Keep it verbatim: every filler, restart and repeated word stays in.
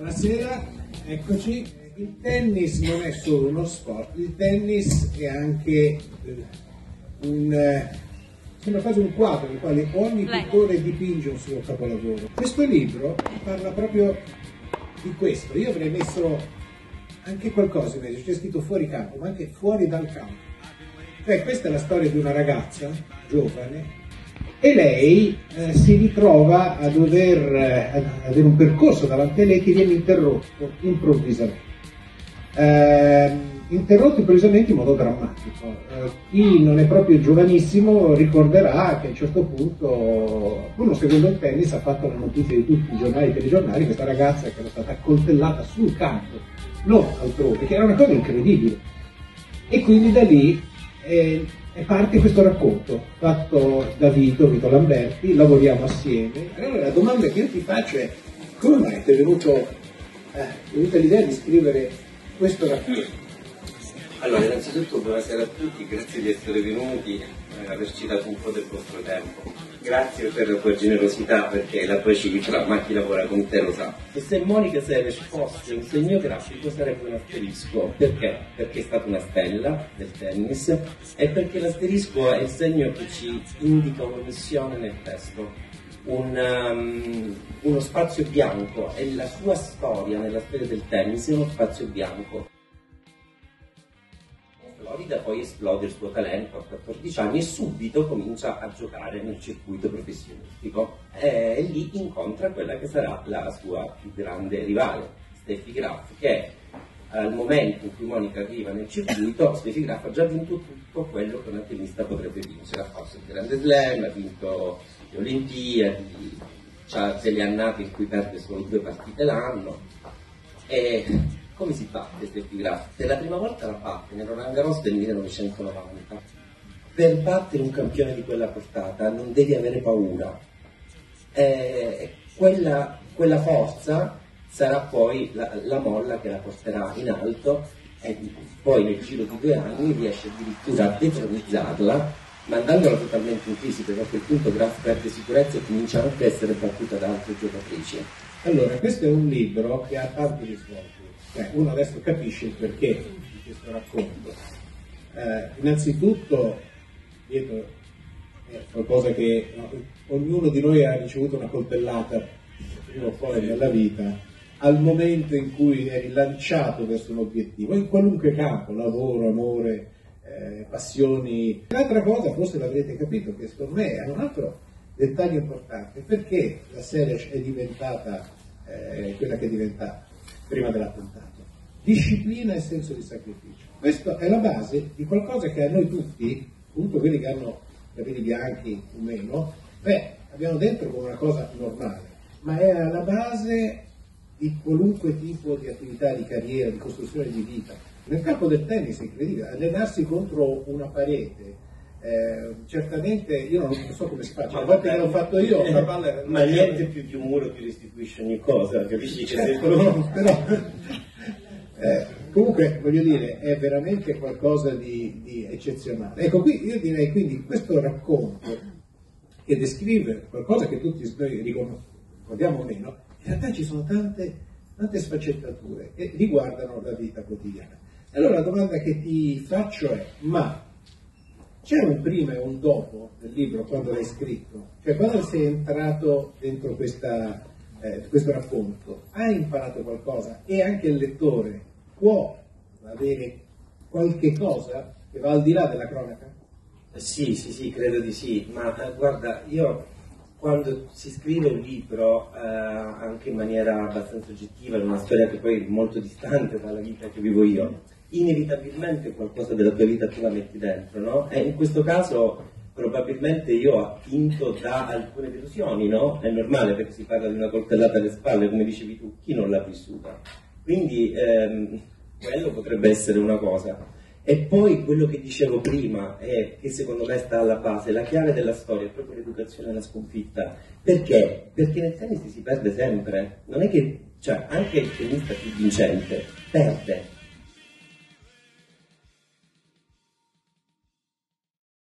Buonasera, eccoci. Il tennis non è solo uno sport, il tennis è anche un, eh, sembra quasi un quadro nel quale ogni pittore dipinge un suo capolavoro. Questo libro parla proprio di questo. Io avrei messo anche qualcosa invece, c'è scritto fuori campo, ma anche fuori dal campo. Cioè, questa è la storia di una ragazza giovane e lei eh, si ritrova a dover eh, avere un percorso davanti a lei che viene interrotto improvvisamente. Eh, interrotto improvvisamente in modo drammatico. Eh, chi non è proprio giovanissimo ricorderà che a un certo punto, uno seguendo il tennis, ha fatto la notizia di tutti i giornali e telegiornali, questa ragazza che era stata accoltellata sul campo, non altrove, che era una cosa incredibile. E quindi da lì eh, e parte questo racconto fatto da Vito, Vito Lamberti, lavoriamo assieme. Allora la domanda che io ti faccio è: come mai ti è venuto, eh, è venuta l'idea di scrivere questo racconto? Allora, innanzitutto buonasera a tutti, grazie di essere venuti e averci dato un po' del vostro tempo. Grazie per la tua generosità, perché la tua cifra, ma chi lavora con te lo sa. E se Monica Seles fosse un segno grafico sarebbe un asterisco. Perché? Perché è stata una stella del tennis e perché l'asterisco è il segno che ci indica una missione nel testo. Un, um, uno spazio bianco, e la sua storia nella storia del tennis è uno spazio bianco. Florida poi esplode il suo talento a quattordici anni e subito comincia a giocare nel circuito professionistico e lì incontra quella che sarà la sua più grande rivale, Steffi Graf, che al momento in cui Monica arriva nel circuito, Steffi Graf ha già vinto tutto quello che una tennista potrebbe vincere. Ha fatto il Grande Slam, ha vinto le Olimpiadi, ha delle annate in cui perde solo due partite l'anno. E come si batte Steffi Graf? Per la prima volta la batte nel Roland Garros del millenovecentonovanta. Per battere un campione di quella portata non devi avere paura. E quella, quella forza sarà poi la, la molla che la porterà in alto, e poi nel giro di due anni riesce addirittura a detronizzarla, mandandola totalmente in crisi, perché a quel punto Graf perde sicurezza e comincia anche a essere battuta da altre giocatrici. Allora, questo è un libro che ha tanti risvolti. Eh, uno adesso capisce il perché di questo racconto. Eh, innanzitutto, dietro è qualcosa che no, ognuno di noi ha ricevuto una coltellata prima o poi nella vita, al momento in cui è rilanciato verso un obiettivo, in qualunque campo, lavoro, amore, eh, passioni. L'altra cosa, forse l'avrete capito, che secondo me è un altro dettaglio importante, perché la Seles è diventata eh, quella che è diventata prima dell'attentato. Disciplina e senso di sacrificio. Questa è la base di qualcosa che a noi tutti, appunto quelli che hanno capelli bianchi o meno, beh, abbiamo dentro come una cosa normale, ma è alla base di qualunque tipo di attività, di carriera, di costruzione di vita. Nel campo del tennis è incredibile, allenarsi contro una parete. Eh, certamente io non so come si fa, cioè, a volte che l'ho fatto io la palla era... ma niente più di un muro che restituisce ogni cosa, capisci? Che certo, se... no, però eh, comunque voglio dire è veramente qualcosa di, di eccezionale. Ecco, qui io direi quindi questo racconto che descrive qualcosa che tutti noi ricordiamo o meno, in realtà ci sono tante, tante sfaccettature e riguardano la vita quotidiana. Allora la domanda che ti faccio è: ma c'è un prima e un dopo del libro quando l'hai scritto? Cioè, quando sei entrato dentro questa, eh, questo racconto, hai imparato qualcosa e anche il lettore può avere qualche cosa che va al di là della cronaca? Sì, sì, sì, credo di sì, ma eh, guarda, io quando si scrive un libro, eh, anche in maniera abbastanza oggettiva, in una storia che poi è molto distante dalla vita che vivo io, inevitabilmente qualcosa della tua vita tu la metti dentro, no? E in questo caso probabilmente io ho attinto da alcune delusioni, no? È normale, perché si parla di una coltellata alle spalle, come dicevi tu, chi non l'ha vissuta? Quindi ehm, quello potrebbe essere una cosa. E poi quello che dicevo prima, è che secondo me sta alla base, la chiave della storia è proprio l'educazione alla sconfitta. Perché? Perché nel tennis si perde sempre, non è che, cioè, anche il tennista più vincente perde.